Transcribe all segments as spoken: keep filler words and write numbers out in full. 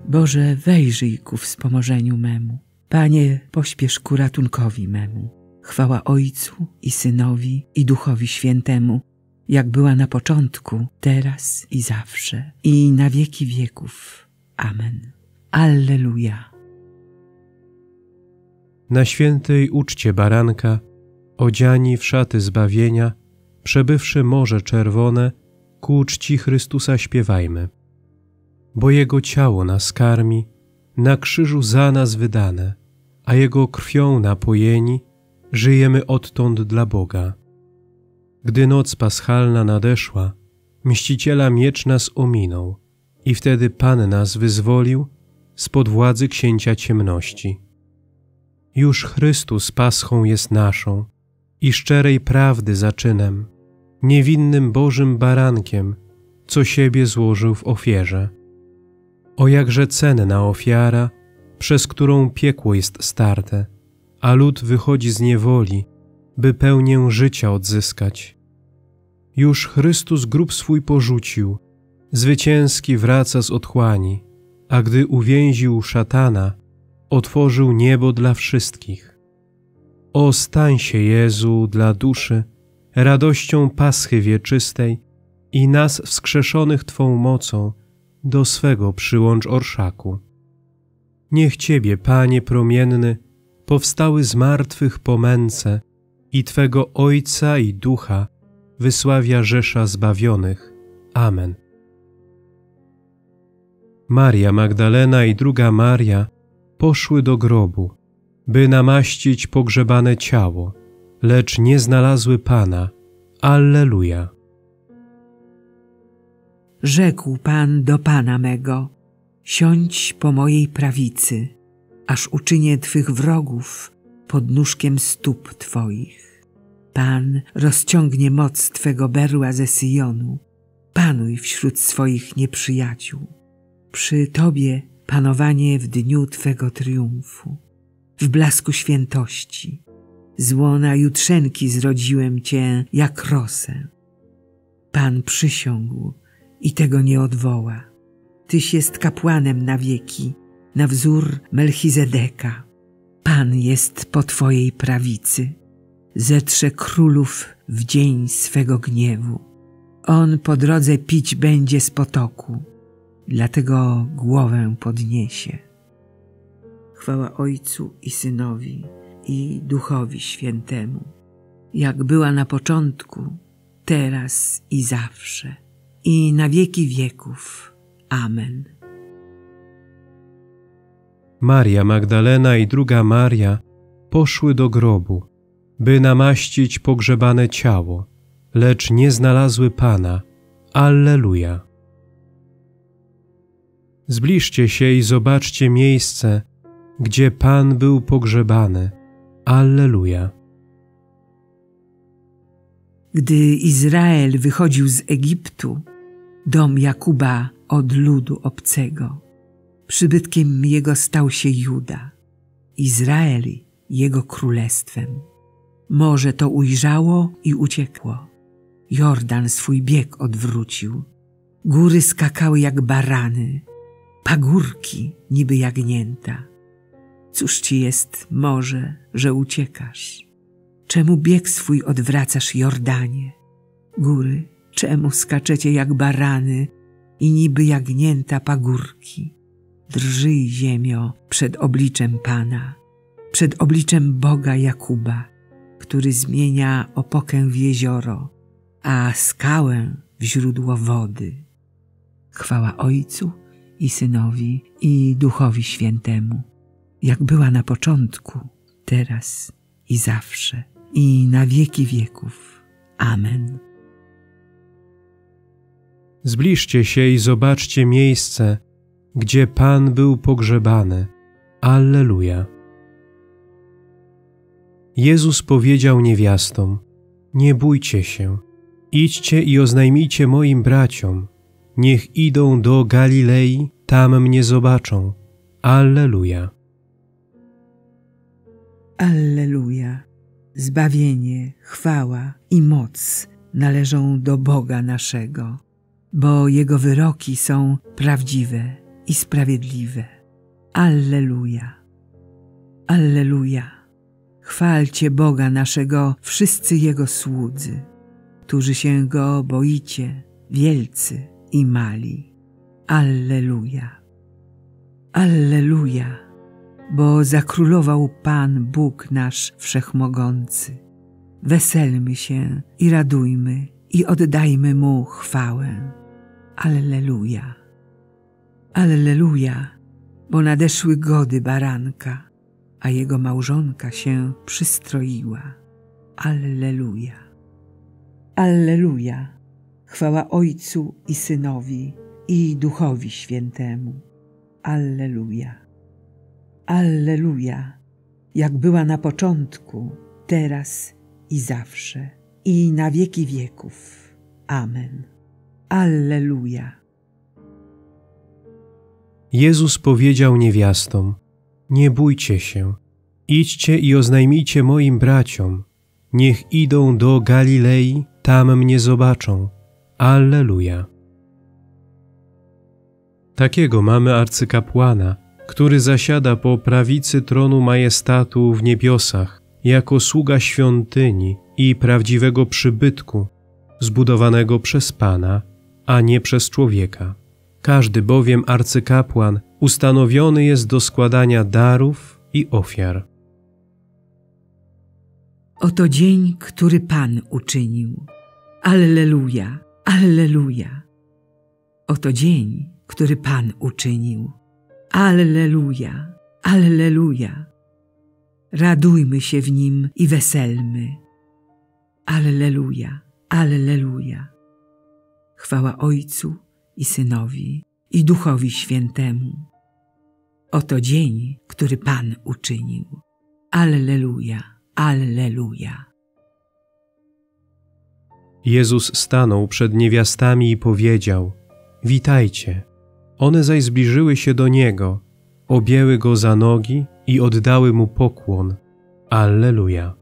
Boże, wejrzyj ku wspomożeniu memu. Panie, pośpiesz ku ratunkowi memu. Chwała Ojcu i Synowi i Duchowi Świętemu, jak była na początku, teraz i zawsze, i na wieki wieków. Amen. Alleluja. Na świętej uczcie baranka, odziani w szaty zbawienia, przebywszy Morze Czerwone, ku czci Chrystusa śpiewajmy. Bo Jego ciało nas karmi, na krzyżu za nas wydane, a Jego krwią napojeni, żyjemy odtąd dla Boga. Gdy noc paschalna nadeszła, mściciela miecz nas ominął i wtedy Pan nas wyzwolił spod władzy księcia ciemności. Już Chrystus paschą jest naszą i szczerej prawdy zaczynem, niewinnym Bożym barankiem, co siebie złożył w ofierze. O jakże cenna ofiara, przez którą piekło jest starte, a lud wychodzi z niewoli, by pełnię życia odzyskać. Już Chrystus grób swój porzucił, zwycięski wraca z otchłani, a gdy uwięził szatana, otworzył niebo dla wszystkich. O, stań się, Jezu, dla duszy, radością Paschy wieczystej i nas wskrzeszonych Twą mocą do swego przyłącz orszaku. Niech Ciebie, Panie promienny, powstały z martwych po męce i Twego Ojca i Ducha wysławia rzesza zbawionych. Amen. Maria Magdalena i druga Maria poszły do grobu, by namaścić pogrzebane ciało, lecz nie znalazły Pana. Alleluja. Rzekł Pan do Pana mego: siądź po mojej prawicy, aż uczynię Twych wrogów podnóżkiem stóp Twoich. Pan rozciągnie moc Twego berła ze Syjonu. Panuj wśród swoich nieprzyjaciół. Przy Tobie panowanie w dniu Twego triumfu. W blasku świętości, z łona jutrzenki zrodziłem Cię jak rosę. Pan przysiągł i tego nie odwoła. Tyś jest kapłanem na wieki, na wzór Melchizedeka. Pan jest po Twojej prawicy. Zetrze królów w dzień swego gniewu. On po drodze pić będzie z potoku, dlatego głowę podniesie. Chwała Ojcu i Synowi i Duchowi Świętemu, jak była na początku, teraz i zawsze, i na wieki wieków. Amen. Maria Magdalena i druga Maria poszły do grobu, by namaścić pogrzebane ciało, lecz nie znalazły Pana. Alleluja. Zbliżcie się i zobaczcie miejsce, gdzie Pan był pogrzebany. Alleluja. Gdy Izrael wychodził z Egiptu, dom Jakuba od ludu obcego, przybytkiem jego stał się Juda, Izrael jego królestwem. Morze to ujrzało i uciekło. Jordan swój bieg odwrócił. Góry skakały jak barany, pagórki niby jagnięta. Cóż ci jest, morze, że uciekasz? Czemu bieg swój odwracasz, Jordanie? Góry, czemu skaczecie jak barany i niby jagnięta pagórki? Drżyj, ziemio, przed obliczem Pana, przed obliczem Boga Jakuba, który zmienia opokę w jezioro, a skałę w źródło wody. Chwała Ojcu i Synowi i Duchowi Świętemu, jak była na początku, teraz i zawsze, i na wieki wieków. Amen. Zbliżcie się i zobaczcie miejsce, gdzie Pan był pogrzebany. Alleluja. Jezus powiedział niewiastom: nie bójcie się, idźcie i oznajmijcie moim braciom, niech idą do Galilei, tam mnie zobaczą. Alleluja. Alleluja. Zbawienie, chwała i moc należą do Boga naszego, bo Jego wyroki są prawdziwe i sprawiedliwe. Alleluja. Alleluja. Chwalcie Boga naszego wszyscy Jego słudzy, którzy się Go boicie, wielcy i mali. Alleluja. Alleluja, bo zakrólował Pan Bóg nasz Wszechmogący. Weselmy się i radujmy i oddajmy Mu chwałę. Alleluja. Alleluja, bo nadeszły gody baranka, a jego małżonka się przystroiła. Alleluja. Alleluja, chwała Ojcu i Synowi i Duchowi Świętemu. Alleluja. Alleluja, jak była na początku, teraz i zawsze, i na wieki wieków. Amen. Alleluja. Jezus powiedział niewiastom: nie bójcie się, idźcie i oznajmijcie moim braciom, niech idą do Galilei, tam mnie zobaczą. Alleluja. Takiego mamy arcykapłana, który zasiada po prawicy tronu majestatu w niebiosach, jako sługa świątyni i prawdziwego przybytku, zbudowanego przez Pana, a nie przez człowieka. Każdy bowiem arcykapłan ustanowiony jest do składania darów i ofiar. Oto dzień, który Pan uczynił. Alleluja, alleluja. Oto dzień, który Pan uczynił. Alleluja, alleluja. Radujmy się w nim i weselmy. Alleluja, alleluja. Chwała Ojcu i Synowi i Duchowi Świętemu. Oto dzień, który Pan uczynił. Alleluja, alleluja. Jezus stanął przed niewiastami i powiedział: witajcie. One zaś zbliżyły się do Niego, objęły Go za nogi i oddały Mu pokłon. Alleluja.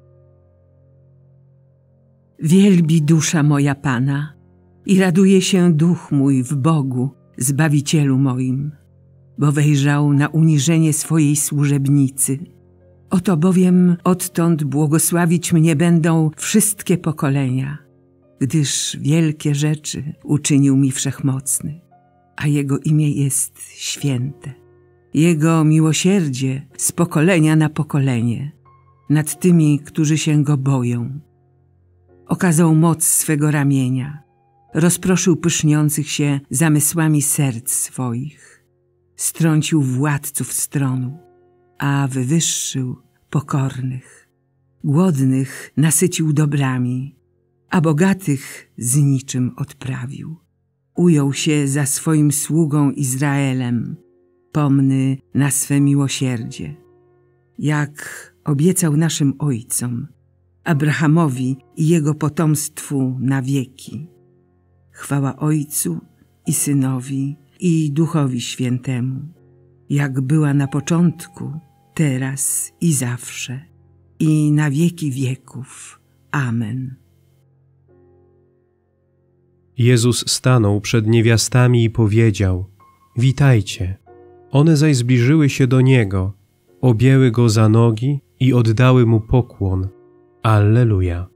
Wielbi dusza moja Pana i raduje się duch mój w Bogu, Zbawicielu moim, bo wejrzał na uniżenie swojej służebnicy. Oto bowiem odtąd błogosławić mnie będą wszystkie pokolenia, gdyż wielkie rzeczy uczynił mi Wszechmocny, a Jego imię jest święte. Jego miłosierdzie z pokolenia na pokolenie nad tymi, którzy się Go boją. Okazał moc swego ramienia, rozproszył pyszniących się zamysłami serc swoich, strącił władców stronu, a wywyższył pokornych. Głodnych nasycił dobrami, a bogatych z niczym odprawił. Ujął się za swoim sługą Izraelem, pomny na swe miłosierdzie, jak obiecał naszym ojcom, Abrahamowi i jego potomstwu na wieki. Chwała Ojcu i Synowi i Duchowi Świętemu, jak była na początku, teraz i zawsze, i na wieki wieków. Amen. Jezus stanął przed niewiastami i powiedział: witajcie. One zaś zbliżyły się do Niego, objęły Go za nogi i oddały Mu pokłon. Alleluja.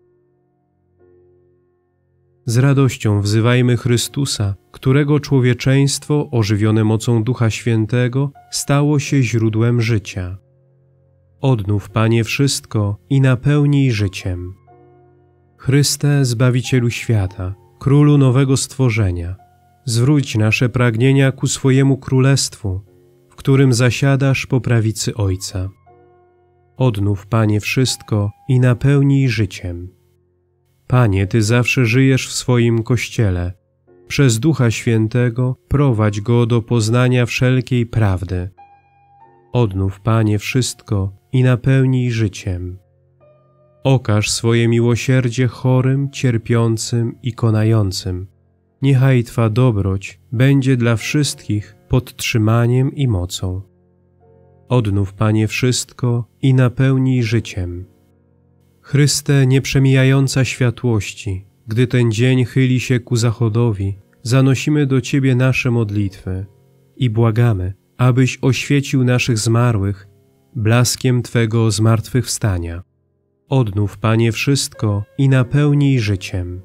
Z radością wzywajmy Chrystusa, którego człowieczeństwo, ożywione mocą Ducha Świętego, stało się źródłem życia. Odnów, Panie, wszystko i napełnij życiem. Chryste, Zbawicielu świata, Królu nowego stworzenia, zwróć nasze pragnienia ku swojemu królestwu, w którym zasiadasz po prawicy Ojca. Odnów, Panie, wszystko i napełnij życiem. Panie, Ty zawsze żyjesz w swoim Kościele. Przez Ducha Świętego prowadź go do poznania wszelkiej prawdy. Odnów, Panie, wszystko i napełnij życiem. Okaż swoje miłosierdzie chorym, cierpiącym i konającym. Niechaj Twa dobroć będzie dla wszystkich podtrzymaniem i mocą. Odnów, Panie, wszystko i napełnij życiem. Chryste, nieprzemijająca światłości, gdy ten dzień chyli się ku zachodowi, zanosimy do Ciebie nasze modlitwy i błagamy, abyś oświecił naszych zmarłych blaskiem Twego zmartwychwstania. Odnów, Panie, wszystko i napełnij życiem.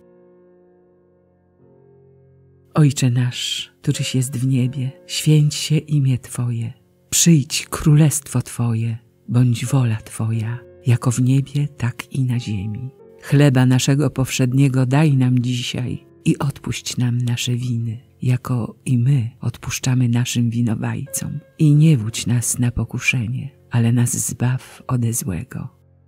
Ojcze nasz, któryś jest w niebie, święć się imię Twoje. Przyjdź królestwo Twoje, bądź wola Twoja, jako w niebie, tak i na ziemi. Chleba naszego powszedniego daj nam dzisiaj i odpuść nam nasze winy, jako i my odpuszczamy naszym winowajcom. I nie wódź nas na pokuszenie, ale nas zbaw ode złego.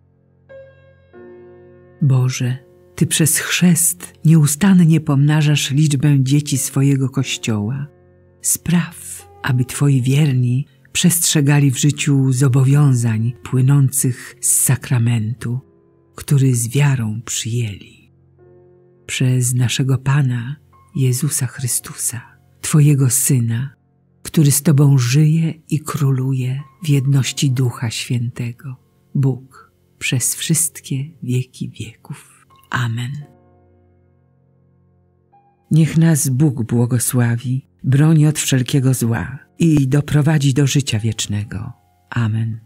Boże, Ty przez chrzest nieustannie pomnażasz liczbę dzieci swojego Kościoła. Spraw, aby Twoi wierni przestrzegali w życiu zobowiązań płynących z sakramentu, który z wiarą przyjęli. Przez naszego Pana Jezusa Chrystusa, Twojego Syna, który z Tobą żyje i króluje w jedności Ducha Świętego, Bóg przez wszystkie wieki wieków. Amen. Niech nas Bóg błogosławi, broni od wszelkiego zła i doprowadzi do życia wiecznego. Amen.